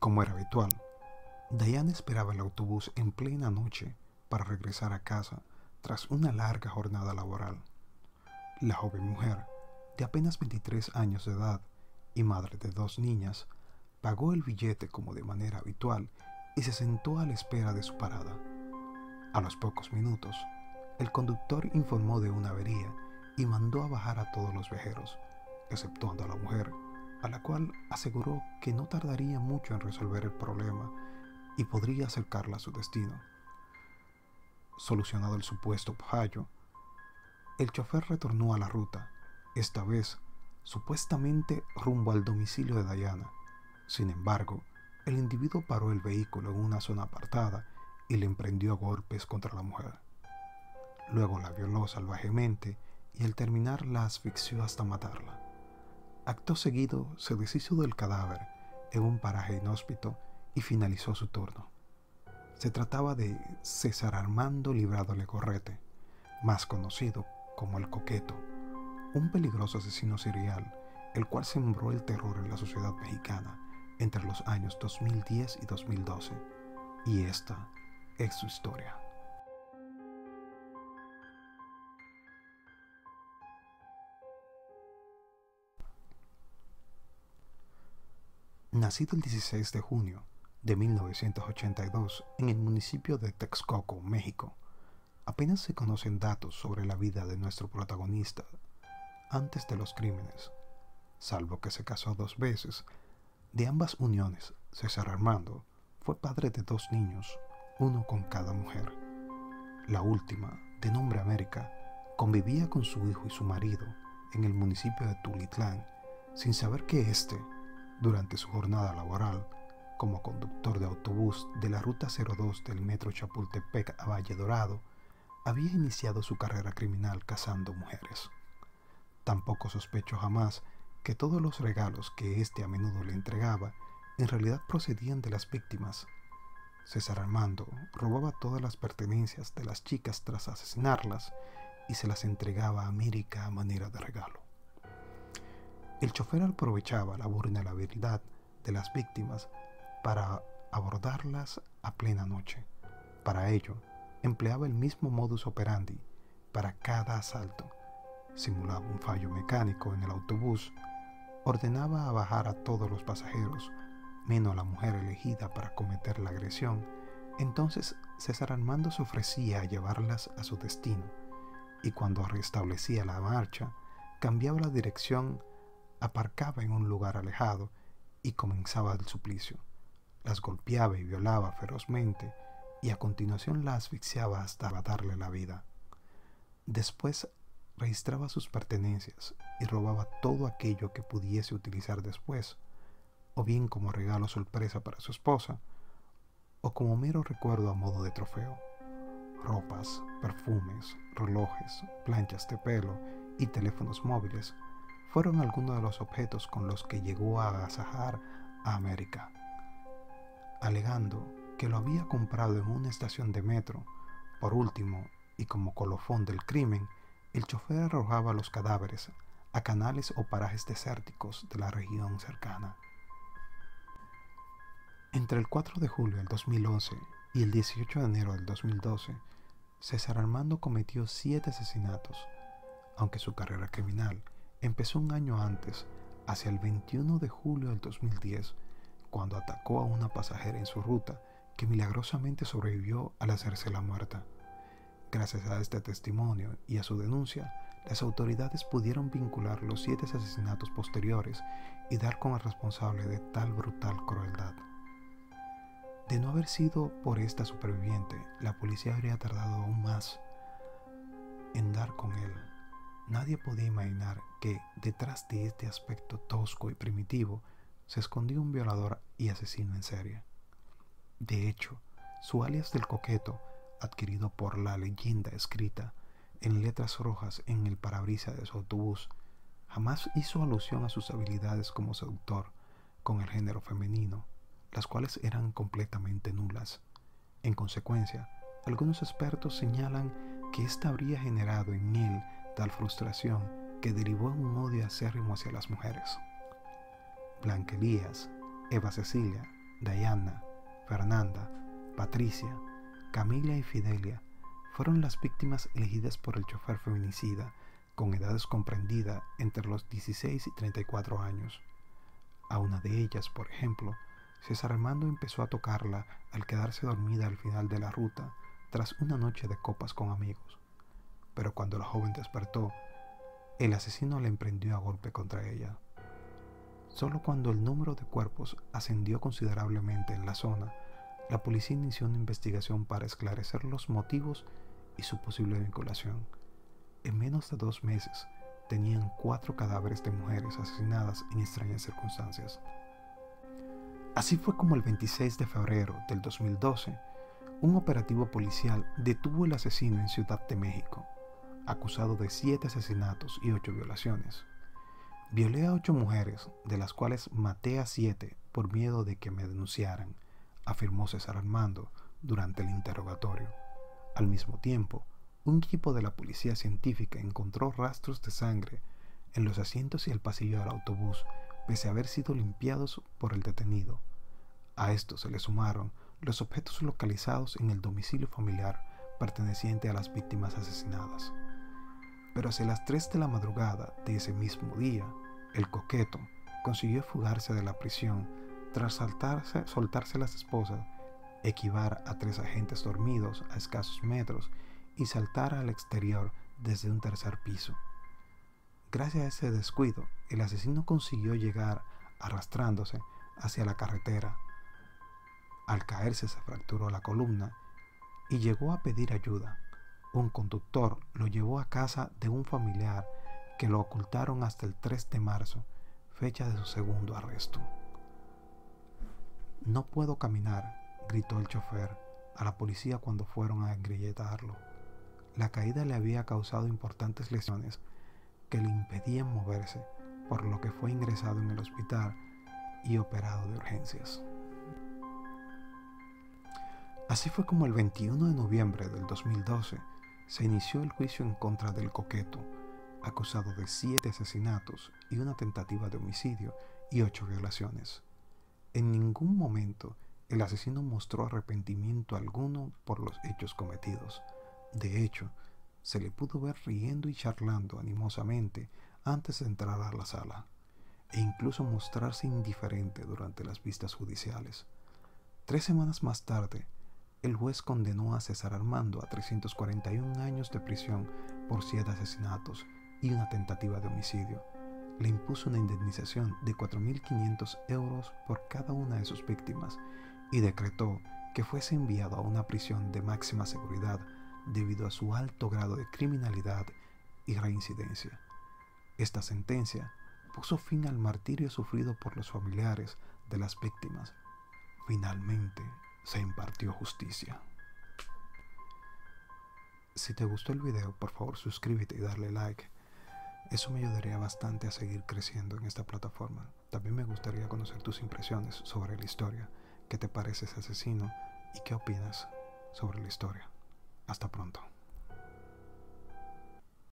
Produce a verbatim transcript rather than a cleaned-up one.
Como era habitual, Diane esperaba el autobús en plena noche para regresar a casa tras una larga jornada laboral. La joven mujer, de apenas veintitrés años de edad y madre de dos niñas, pagó el billete como de manera habitual y se sentó a la espera de su parada. A los pocos minutos, el conductor informó de una avería y mandó a bajar a todos los viajeros, exceptuando a la mujer, a la cual aseguró que no tardaría mucho en resolver el problema y podría acercarla a su destino. Solucionado el supuesto fallo, el chofer retornó a la ruta, esta vez supuestamente rumbo al domicilio de Diana. Sin embargo, el individuo paró el vehículo en una zona apartada y le emprendió a golpes contra la mujer. Luego la violó salvajemente y al terminar la asfixió hasta matarla. Acto seguido se deshizo del cadáver en un paraje inhóspito y finalizó su turno. Se trataba de César Armando Librado Legorrete, más conocido como el Coqueto, un peligroso asesino serial, el cual sembró el terror en la sociedad mexicana entre los años dos mil diez y dos mil doce, y esta es su historia. Nacido el dieciséis de junio de mil novecientos ochenta y dos en el municipio de Texcoco, México, apenas se conocen datos sobre la vida de nuestro protagonista antes de los crímenes, salvo que se casó dos veces. De ambas uniones, César Armando fue padre de dos niños, uno con cada mujer. La última, de nombre América, convivía con su hijo y su marido en el municipio de Tulitlán, sin saber que éste, durante su jornada laboral como conductor de autobús de la Ruta cero dos del Metro Chapultepec a Valle Dorado, había iniciado su carrera criminal cazando mujeres. Tampoco sospechó jamás que todos los regalos que éste a menudo le entregaba en realidad procedían de las víctimas. César Armando robaba todas las pertenencias de las chicas tras asesinarlas y se las entregaba a América a manera de regalo. El chofer aprovechaba la vulnerabilidad de las víctimas para abordarlas a plena noche. Para ello, empleaba el mismo modus operandi para cada asalto. Simulaba un fallo mecánico en el autobús, ordenaba a bajar a todos los pasajeros, menos a la mujer elegida para cometer la agresión. Entonces César Armando se ofrecía a llevarlas a su destino, y cuando restablecía la marcha, cambiaba la dirección, aparcaba en un lugar alejado y comenzaba el suplicio. Las golpeaba y violaba ferozmente y a continuación la asfixiaba hasta darle la vida. Después registraba sus pertenencias y robaba todo aquello que pudiese utilizar después, o bien como regalo sorpresa para su esposa, o como mero recuerdo a modo de trofeo. Ropas, perfumes, relojes, planchas de pelo y teléfonos móviles fueron algunos de los objetos con los que llegó a agasajar a América, alegando que lo había comprado en una estación de metro. Por último, y como colofón del crimen, el chofer arrojaba los cadáveres a canales o parajes desérticos de la región cercana. Entre el cuatro de julio del dos mil once y el dieciocho de enero del dos mil doce, César Armando cometió siete asesinatos, aunque su carrera criminal empezó un año antes, hacia el veintiuno de julio del dos mil diez, cuando atacó a una pasajera en su ruta que milagrosamente sobrevivió al hacerse la muerta. Gracias a este testimonio y a su denuncia, las autoridades pudieron vincular los siete asesinatos posteriores y dar con el responsable de tal brutal crueldad. De no haber sido por esta superviviente, la policía habría tardado aún más en dar con él. Nadie podía imaginar que detrás de este aspecto tosco y primitivo se escondía un violador y asesino en serie. De hecho, su alias del Coqueto, adquirido por la leyenda escrita en letras rojas en el parabrisas de su autobús, jamás hizo alusión a sus habilidades como seductor con el género femenino, las cuales eran completamente nulas. En consecuencia, algunos expertos señalan que ésta habría generado en él tal frustración que derivó en un odio acérrimo hacia las mujeres. Blanca Elías, Eva Cecilia Diana, Fernanda, Patricia, Camila y Fidelia fueron las víctimas elegidas por el chofer feminicida con edades comprendidas entre los dieciséis y treinta y cuatro años. A una de ellas, por ejemplo, César Armando empezó a tocarla al quedarse dormida al final de la ruta tras una noche de copas con amigos. Pero cuando la joven despertó, el asesino la emprendió a golpe contra ella. Solo cuando el número de cuerpos ascendió considerablemente en la zona, la policía inició una investigación para esclarecer los motivos y su posible vinculación. En menos de dos meses, tenían cuatro cadáveres de mujeres asesinadas en extrañas circunstancias. Así fue como el veintiséis de febrero del dos mil doce, un operativo policial detuvo al asesino en Ciudad de México, acusado de siete asesinatos y ocho violaciones. Violé a ocho mujeres, de las cuales maté a siete por miedo de que me denunciaran, afirmó César Armando durante el interrogatorio. Al mismo tiempo, un equipo de la policía científica encontró rastros de sangre en los asientos y el pasillo del autobús, pese a haber sido limpiados por el detenido. A esto se le sumaron los objetos localizados en el domicilio familiar perteneciente a las víctimas asesinadas. Pero hacia las tres de la madrugada de ese mismo día, el coqueto consiguió fugarse de la prisión tras saltarse, soltarse las esposas, esquivar a tres agentes dormidos a escasos metros y saltar al exterior desde un tercer piso. Gracias a ese descuido, el asesino consiguió llegar arrastrándose hacia la carretera. Al caerse se fracturó la columna y llegó a pedir ayuda. Un conductor lo llevó a casa de un familiar que lo ocultaron hasta el tres de marzo, fecha de su segundo arresto. «No puedo caminar», gritó el chofer a la policía cuando fueron a engrilletarlo. La caída le había causado importantes lesiones que le impedían moverse, por lo que fue ingresado en el hospital y operado de urgencias. Así fue como el veintiuno de noviembre del dos mil doce se inició el juicio en contra del coqueto, acusado de siete asesinatos y una tentativa de homicidio y ocho violaciones. En ningún momento el asesino mostró arrepentimiento alguno por los hechos cometidos. De hecho, se le pudo ver riendo y charlando animosamente antes de entrar a la sala, e incluso mostrarse indiferente durante las vistas judiciales. Tres semanas más tarde, el juez condenó a César Armando a trescientos cuarenta y un años de prisión por siete asesinatos y una tentativa de homicidio. Le impuso una indemnización de cuatro mil quinientos euros por cada una de sus víctimas y decretó que fuese enviado a una prisión de máxima seguridad debido a su alto grado de criminalidad y reincidencia. Esta sentencia puso fin al martirio sufrido por los familiares de las víctimas. Finalmente se impartió justicia. Si te gustó el video, por favor suscríbete y darle like. Eso me ayudaría bastante a seguir creciendo en esta plataforma. También me gustaría conocer tus impresiones sobre la historia. ¿Qué te parece ese asesino? ¿Y qué opinas sobre la historia? Hasta pronto.